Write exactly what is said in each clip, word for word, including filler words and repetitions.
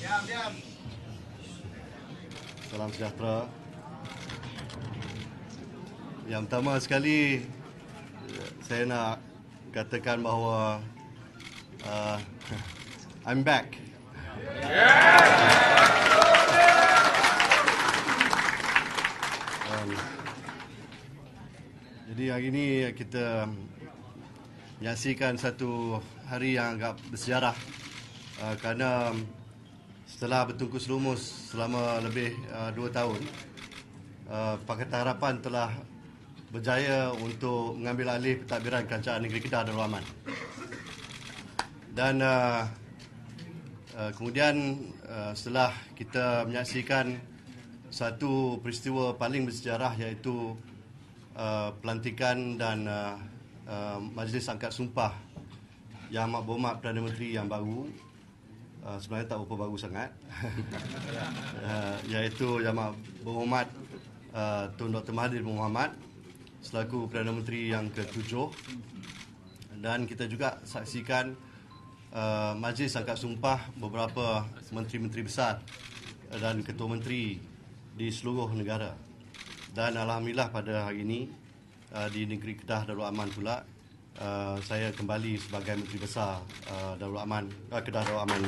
Salam sejahtera. Yang pertama sekali, saya nak katakan bahawa uh, I'm back. Um, jadi hari ini kita menyaksikan satu hari yang agak bersejarah uh, kerana setelah bertungkus lumus selama lebih uh, dua tahun, uh, Pakatan Harapan telah berjaya untuk mengambil alih pentadbiran Kerajaan Negeri Kedah Darul Aman. Dan uh, uh, kemudian uh, setelah kita menyaksikan satu peristiwa paling bersejarah, iaitu uh, pelantikan dan uh, uh, Majlis Angkat Sumpah Yang Amat Berhormat Perdana Menteri yang baru, uh, sebenarnya tak berapa baru sangat, uh, iaitu Yang Amat Berhormat uh, Tun Doktor Mahathir Mohamad selaku Perdana Menteri yang ketujuh. Dan kita juga saksikan uh, Majlis Angkat Sumpah beberapa menteri-menteri besar dan ketua menteri di seluruh negara. Dan alhamdulillah pada hari ini uh, di negeri Kedah Darul Aman pula, uh, saya kembali sebagai Menteri Besar uh, Darul Aman, uh, Kedah Darul Aman.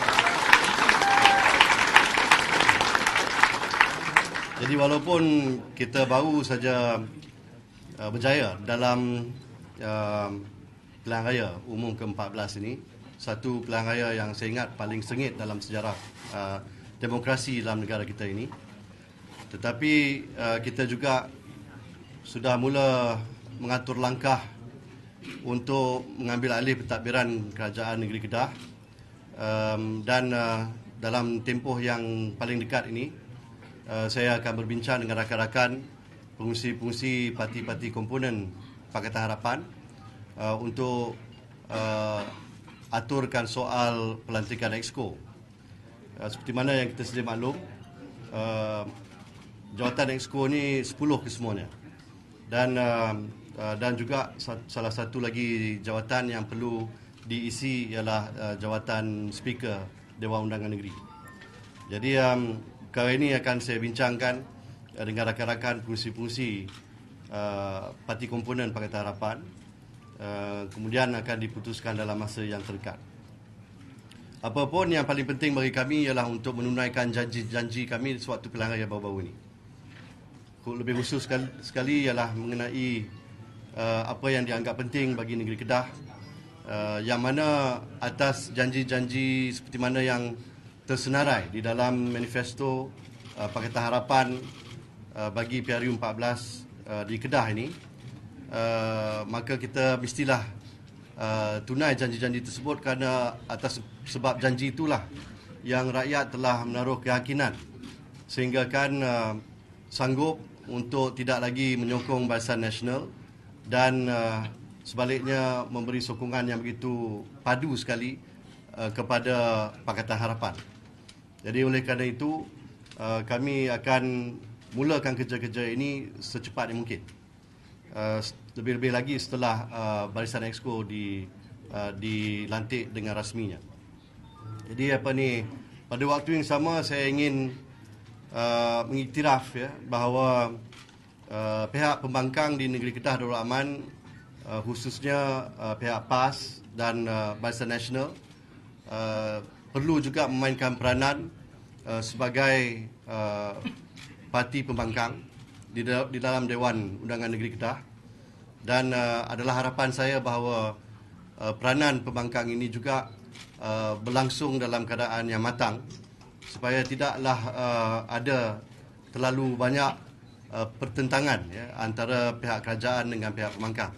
Jadi walaupun kita baru saja Uh, berjaya dalam uh, pilihan raya umum ke empat belas ini, satu pilihan raya yang saya ingat paling sengit dalam sejarah uh, demokrasi dalam negara kita ini. Tetapi uh, kita juga sudah mula mengatur langkah untuk mengambil alih pentadbiran Kerajaan Negeri Kedah, um, dan uh, dalam tempoh yang paling dekat ini, uh, saya akan berbincang dengan rakan-rakan pengurusi-pengurusi parti-parti komponen Pakatan Harapan uh, untuk uh, aturkan soal pelantikan Exco. Uh, seperti mana yang kita sedia maklum, uh, jawatan Exco ni sepuluh kesemuanya. Dan uh, uh, dan juga salah satu lagi jawatan yang perlu diisi ialah uh, jawatan Speaker Dewan Undangan Negeri. Jadi um, perkara ini akan saya bincangkan dengan rakan-rakan pengurusi-pengurusi uh, parti komponen Pakatan Harapan, uh, kemudian akan diputuskan dalam masa yang terdekat. Apapun yang paling penting bagi kami ialah untuk menunaikan janji-janji kami sewaktu pilihan raya baru-baru ini. Lebih khusus sekali, sekali ialah mengenai uh, apa yang dianggap penting bagi negeri Kedah, uh, yang mana atas janji-janji seperti mana yang tersenarai di dalam manifesto uh, Pakatan Harapan bagi P R U empat belas uh, di Kedah ini, uh, maka kita mestilah uh, tunai janji-janji tersebut, kerana atas sebab janji itulah yang rakyat telah menaruh keyakinan sehingga kan uh, sanggup untuk tidak lagi menyokong Barisan Nasional dan uh, sebaliknya memberi sokongan yang begitu padu sekali uh, kepada Pakatan Harapan. Jadi oleh kerana itu, uh, kami akan mulakan kerja-kerja ini secepat yang mungkin. Uh, lebih-lebih lagi setelah uh, Barisan Exco di uh, dilantik dengan rasminya. Jadi apa ni, pada waktu yang sama saya ingin uh, mengiktiraf ya bahawa uh, pihak pembangkang di negeri Kedah Darul Aman, uh, khususnya uh, pihak P A S dan uh, Barisan Nasional, uh, perlu juga memainkan peranan uh, sebagai uh, parti pembangkang di, di dalam Dewan Undangan Negeri Kedah. Dan uh, adalah harapan saya bahawa uh, peranan pembangkang ini juga uh, berlangsung dalam keadaan yang matang, supaya tidaklah uh, ada terlalu banyak uh, pertentangan ya, antara pihak kerajaan dengan pihak pembangkang.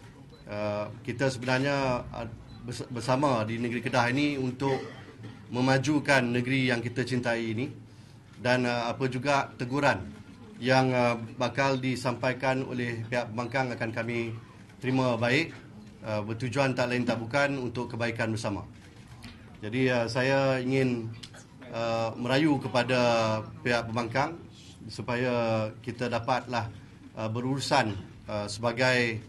Uh, kita sebenarnya uh, bersama di negeri Kedah ini untuk memajukan negeri yang kita cintai ini. Dan uh, apa juga teguran yang uh, bakal disampaikan oleh pihak pembangkang akan kami terima baik, uh, bertujuan tak lain tak bukan untuk kebaikan bersama. Jadi uh, saya ingin uh, merayu kepada pihak pembangkang supaya kita dapatlah uh, berurusan uh, sebagai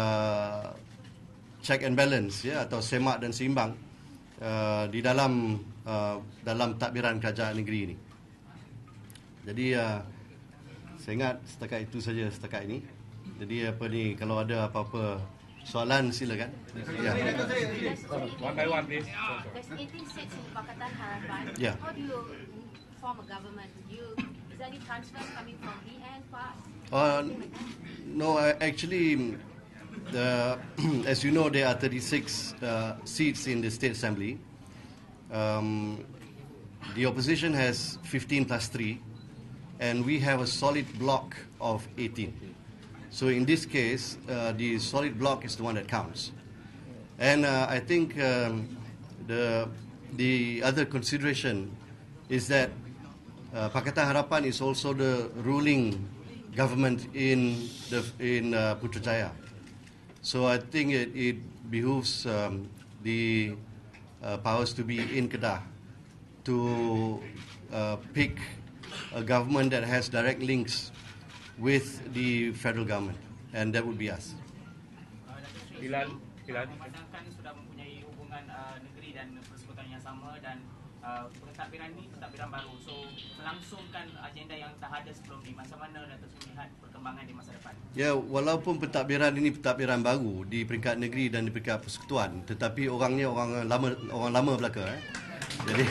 uh, check and balance ya, atau semak dan seimbang uh, di dalam uh, dalam takbiran kerajaan negeri ini. Jadi uh, saya ingat setakat itu saja setakat ini. Jadi apa ni, kalau ada apa-apa soalan silakan. Ya. One by one, please. There's eighteen seats in Pakatan Harapan. Yeah. How do you form a government? Do you, is there any transfers coming from B N, Pak? Uh, no, uh, actually, the, as you know, there are thirty-six uh, seats in the State Assembly. Um, the opposition has fifteen plus three, and we have a solid block of eighteen. So in this case, uh, the solid block is the one that counts. And uh, I think um, the the other consideration is that uh, Pakatan Harapan is also the ruling government in the in uh, Putrajaya. So I think it, it behooves um, the uh, powers to be in Kedah to uh, pick a government that has direct links with the federal government, and that would be us. Bilal, Bilal. Sedangkan sudah mempunyai hubungan uh, negeri dan persekutuan yang sama, dan uh, pentadbiran ini pentadbiran baru. So melangsungkan agenda yang dah ada sebelum ini, macam mana Datuk Seri melihat perkembangan di masa depan? Ya, walaupun pentadbiran ini pentadbiran baru di peringkat negeri dan di peringkat persekutuan, tetapi orangnya orang lama, orang lama belaka. Eh? Jadi.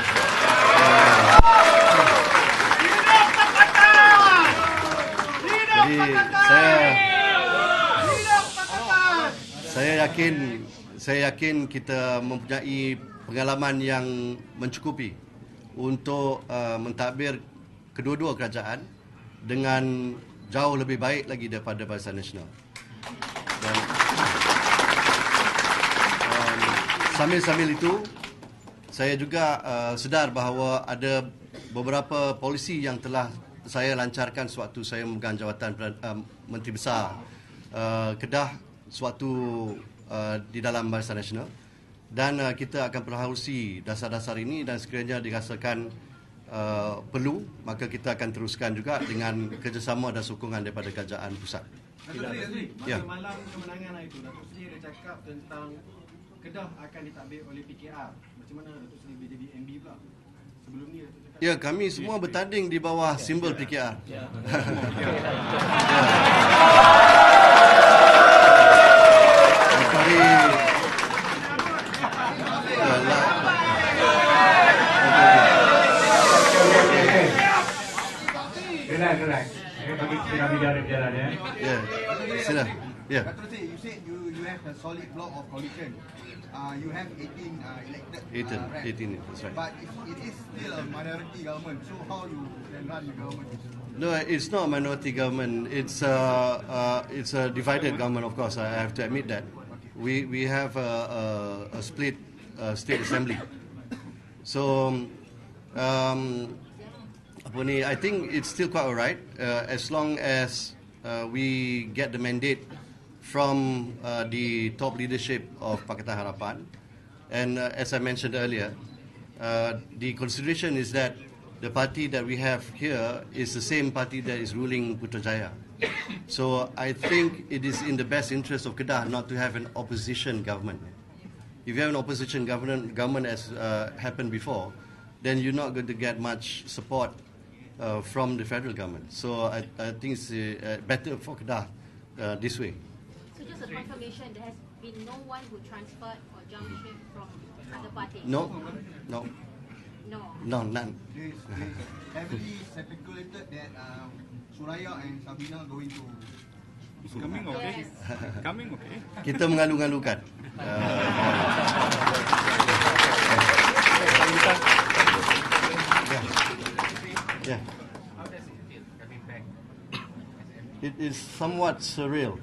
Jadi saya saya yakin saya yakin kita mempunyai pengalaman yang mencukupi untuk uh, mentadbir kedua-dua kerajaan dengan jauh lebih baik lagi daripada Barisan Nasional. Dan um, sambil-sambil itu saya juga uh, sedar bahawa ada beberapa polisi yang telah saya lancarkan sewaktu saya memegang jawatan uh, Menteri Besar uh, Kedah sewaktu uh, di dalam Barisan Nasional, dan uh, kita akan perhalusi dasar-dasar ini, dan sekiranya dirasakan uh, perlu, maka kita akan teruskan juga dengan kerjasama dan sokongan daripada kerajaan pusat. Datuk Seri, Ya. pada malam kemenangan itu, Datuk Seri ada cakap tentang Kedah akan ditadbir oleh P K R. Macam mana Datuk Seri boleh jadi M B pula? Sebelum ni Datuk cakap. Ya, kami semua bertanding di bawah simbol P K R. Ya. Hari Relax, relax. Bagi kita bicara-bicara ya. Ya, sila. Ya. Datuk Seri, you said you you have a solid block of coalition. Uh, you have eighteen uh, elected eighteen, uh, reps. eighteen, that's right. But it, it is still a minority government. So how you can run the government? No, it's not a minority government. It's a uh, it's a divided government. Of course, I have to admit that. We we have a, a, a split uh, state assembly. So, um, apa ni, I think it's still quite alright uh, as long as uh, we get the mandate from uh, the top leadership of Pakatan Harapan. And uh, as I mentioned earlier, uh, the consideration is that the party that we have here is the same party that is ruling Putrajaya. So I think it is in the best interest of Kedah not to have an opposition government. If you have an opposition government, government as uh, happened before, then you're not going to get much support uh, from the federal government. So I, I think it's uh, better for Kedah uh, this way. So just a confirmation, there has been no one who transferred or jumped ship from other parties? No, no, No. no, none. There's, there's heavily speculated that uh, Suraya and Sabina going to. Coming okay. Yes. Coming okay. Kita mengalu-alukan. Uh, yeah. Yeah. It is somewhat surreal.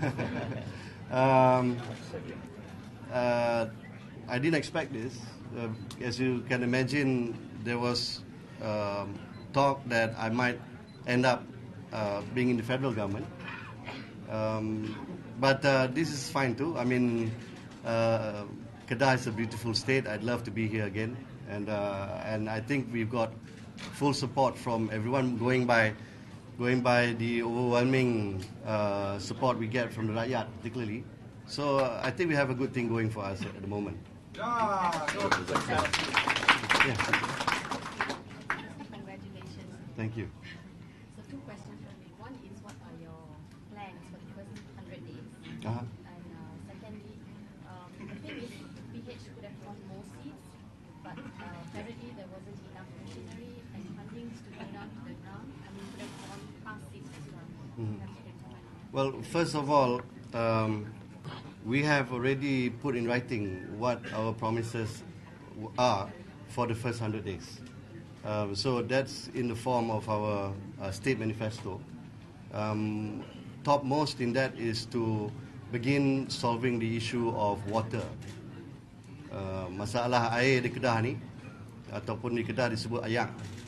um, uh, I didn't expect this. Uh, as you can imagine, there was um, talk that I might end up uh, being in the federal government. Um, but uh, this is fine too. I mean, uh, Kedah is a beautiful state. I'd love to be here again, and uh, and I think we've got full support from everyone. Going by, going by the overwhelming uh, support we get from the Rakyat, particularly. So uh, I think we have a good thing going for us at the moment. Ya, Yeah. Congratulations. Thank you. So two questions from me. One is, what are your plans for the first one hundred days? Uh-huh. And uh, secondly, um, the thing is, P H could have won more seats, but uh, apparently there wasn't enough machinery and funding to go down to the ground. I mean, could have won past seats as well. Mhm. Perhaps you can comment. Well, first of all, um, we have already put in writing what our promises w- are for the first one hundred days. Um, so that's in the form of our uh, state manifesto. Um, topmost in that is to begin solving the issue of water. Uh, masalah air di Kedah ni, ataupun di Kedah disebut ayak,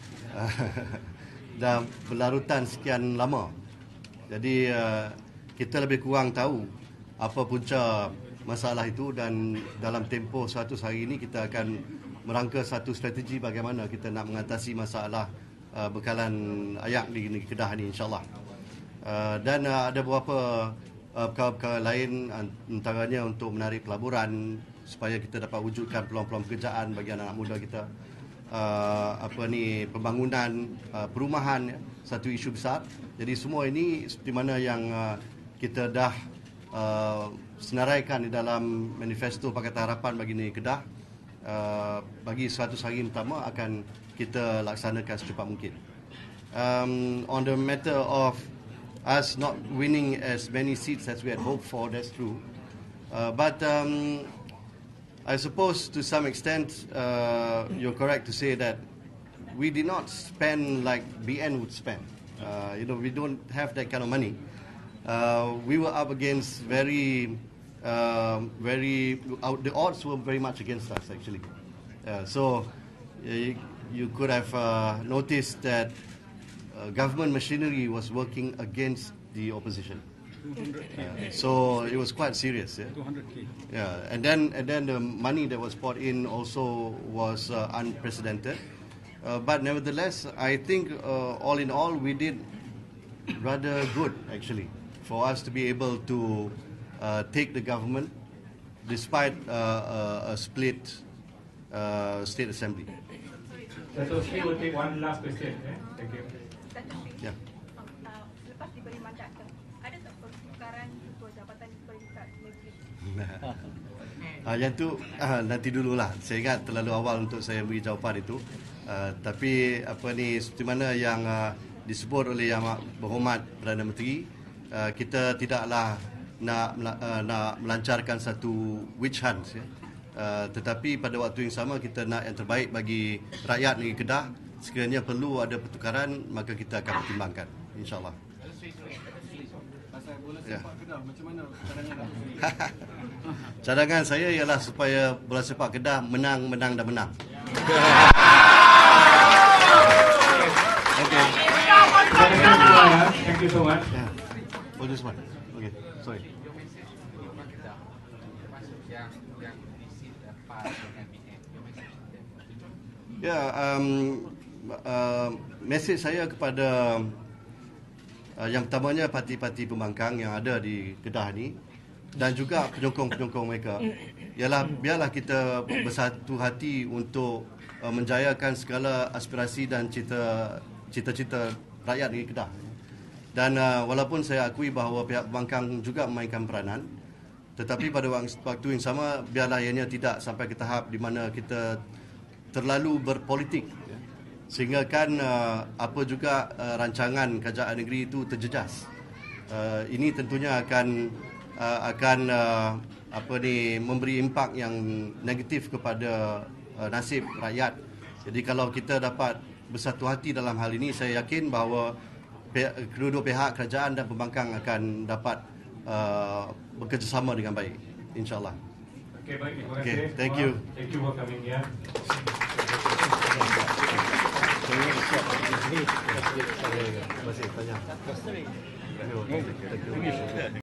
dah berlarutan sekian lama. Jadi uh, kita lebih kurang tahu apa punca masalah itu, dan dalam tempoh seratus hari ini kita akan merangka satu strategi bagaimana kita nak mengatasi masalah uh, bekalan ayak di negeri Kedah ini, insyaAllah. Uh, dan uh, ada beberapa uh, perkara-perkara lain, antaranya untuk menarik pelaburan supaya kita dapat wujudkan peluang-peluang pekerjaan bagi anak-anak muda kita. Uh, apa ni, pembangunan uh, perumahan, ya, satu isu besar. Jadi semua ini seperti mana yang uh, kita dah uh, senaraikan di dalam manifesto Pakatan Harapan bagi negeri Kedah. Uh, bagi seratus hari pertama akan kita laksanakan secepat mungkin. Um, on the matter of us not winning as many seats as we had hoped for, that's true. Uh, but um, I suppose to some extent uh, you're correct to say that we did not spend like B N would spend. Uh, you know, we don't have that kind of money. Uh, we were up against very, uh, very, uh, the odds were very much against us actually. Uh, so uh, you, you could have uh, noticed that uh, government machinery was working against the opposition. Uh, so it was quite serious. Yeah? two hundred K. Yeah, and then and then the money that was poured in also was uh, unprecedented. Uh, but nevertheless, I think uh, all in all we did rather good actually for us to be able to uh, take the government despite uh, a, a split uh, state assembly. Dato' Sri will take one last question. Eh? Thank you. Yeah. Uh, Selepas diberi mandat, ada tak pertukaran ketua jabatan di peringkat negeri? Uh, yang tu uh, nanti dululah. Saya ingat terlalu awal untuk saya beri jawapan itu. Uh, tapi apa ni, seperti mana yang uh, disebut oleh Yang Amat Berhormat Perdana Menteri, uh, kita tidaklah nak uh, nak melancarkan satu witch hunt, ya. Uh, tetapi pada waktu yang sama kita nak yang terbaik bagi rakyat negeri Kedah. Sekiranya perlu ada pertukaran, maka kita akan pertimbangkan, insyaAllah. Pasal bola Ya. sepak Kedah, macam mana cadangan dah? Cadangan saya ialah supaya bola sepak Kedah menang, menang dan menang. Okay. Thank you so much. Yeah. Oh, this one. Okay, sorry. Ya, yeah, um, uh, mesej saya kepada uh, yang pertamanya parti-parti pembangkang yang ada di Kedah ni dan juga penyokong-penyokong mereka ialah biarlah kita bersatu hati untuk uh, menjayakan segala aspirasi dan cita cita-cita rakyat di Kedah. Dan uh, walaupun saya akui bahawa pihak pembangkang juga memainkan peranan, tetapi pada waktu yang sama biarlah ianya tidak sampai ke tahap di mana kita terlalu berpolitik sehingga kan uh, apa juga uh, rancangan kerajaan negeri itu terjejas. Uh, ini tentunya akan uh, akan uh, apa ni memberi impak yang negatif kepada uh, nasib rakyat. Jadi kalau kita dapat bersatu hati dalam hal ini, saya yakin bahawa pihak, kedua-dua pihak kerajaan dan pembangkang akan dapat uh, bekerjasama dengan baik, insyaAllah. Okay, baik. Terima Okay, kasih. thank semua. you. Thank you for coming here. Terima kasih banyak.